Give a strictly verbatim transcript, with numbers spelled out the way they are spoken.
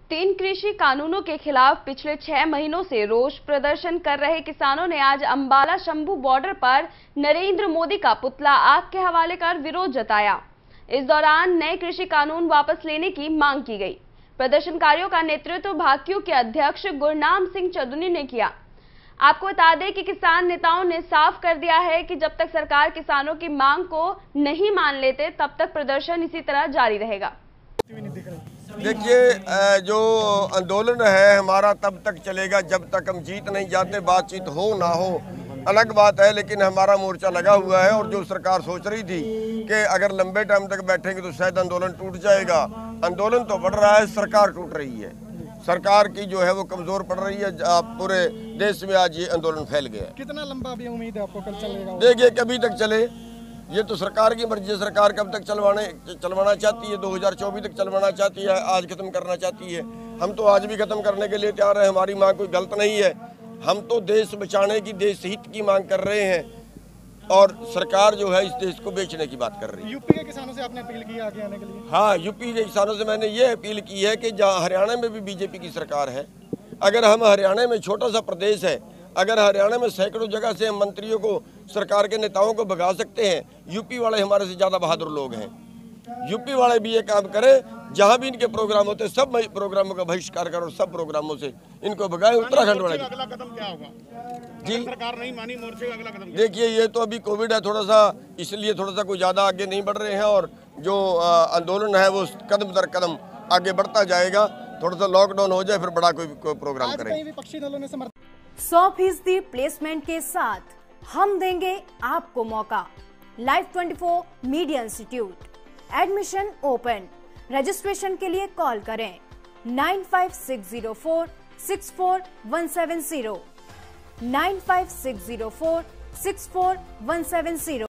तीन कृषि कानूनों के खिलाफ पिछले छह महीनों से रोष प्रदर्शन कर रहे किसानों ने आज अंबाला शंभू बॉर्डर पर नरेंद्र मोदी का पुतला आग के हवाले कर विरोध जताया। इस दौरान नए कृषि कानून वापस लेने की मांग की गई। प्रदर्शनकारियों का नेतृत्व भाकियू के अध्यक्ष गुरनाम सिंह चंदनी ने किया। आपको बता दें कि किसान नेताओं ने साफ कर दिया है कि जब तक सरकार किसानों की मांग को नहीं मान लेते तब तक प्रदर्शन इसी तरह जारी रहेगा। देखिए, जो आंदोलन है हमारा तब तक चलेगा जब तक हम जीत नहीं जाते। बातचीत हो ना हो अलग बात है, लेकिन हमारा मोर्चा लगा हुआ है। और जो सरकार सोच रही थी कि अगर लंबे टाइम तक बैठेंगे तो शायद आंदोलन टूट जाएगा, आंदोलन तो बढ़ रहा है, सरकार टूट रही है। सरकार की जो है वो कमजोर पड़ रही है। पूरे देश में आज ये आंदोलन फैल गया। कितना लंबा अभी उम्मीद है आपको कल चलेगा? देखिए, कभी तक चले, ये तो सरकार की मर्जी है। सरकार कब तक चलवाने चलवाना चाहती है, दो हज़ार चौबीस तक चलवाना चाहती है, आज खत्म करना चाहती है। हम तो आज भी खत्म करने के लिए तैयार है। हमारी मांग कोई गलत नहीं है। हम तो देश बचाने की, देश हित की मांग कर रहे हैं और सरकार जो है इस देश को बेचने की बात कर रही है। यूपी के किसानों से आपने अपील की आगे आने के लिए? हाँ, यूपी के किसानों से मैंने ये अपील की है कि जहाँ हरियाणा में भी बीजेपी की सरकार है, अगर हम हरियाणा में छोटा सा प्रदेश है, अगर हरियाणा में सैकड़ों जगह से हम मंत्रियों को, सरकार के नेताओं को भगा सकते हैं, यूपी वाले हमारे से ज्यादा बहादुर लोग हैं। यूपी वाले भी ये काम करें, जहां भी इनके प्रोग्राम होते हैं सब प्रोग्रामों का बहिष्कार करो, सब प्रोग्रामों से इनको भगाए। उत्तराखंड वाले अगला कदम क्या होगा जी? सरकार नहीं मानी, मोर्चे का अगला कदम? देखिए, ये तो अभी कोविड है थोड़ा सा, इसलिए थोड़ा सा कोई ज्यादा आगे नहीं बढ़ रहे हैं और जो आंदोलन है वो कदम दर कदम आगे बढ़ता जाएगा। थोड़ा सा लॉकडाउन हो जाए फिर बड़ा कोई, कोई प्रोग्राम करेंगे। विपक्षी दलों ने समर्थन सौ फीसदी प्लेसमेंट के साथ हम देंगे आपको मौका। लाइफ चौबीस media institute, admission open. Registration के लिए कॉल करें nine five six zero four six four one seven zero nine five six zero four six four one seven zero.